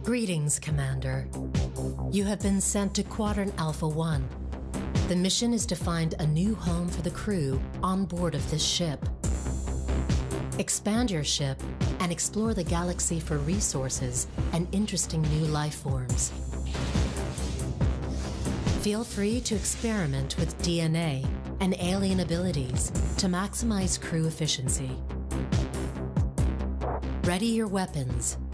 Greetings, Commander. You have been sent to Quadrant Alpha 1. The mission is to find a new home for the crew on board of this ship. Expand your ship and explore the galaxy for resources and interesting new life forms. Feel free to experiment with DNA and alien abilities to maximize crew efficiency. Ready your weapons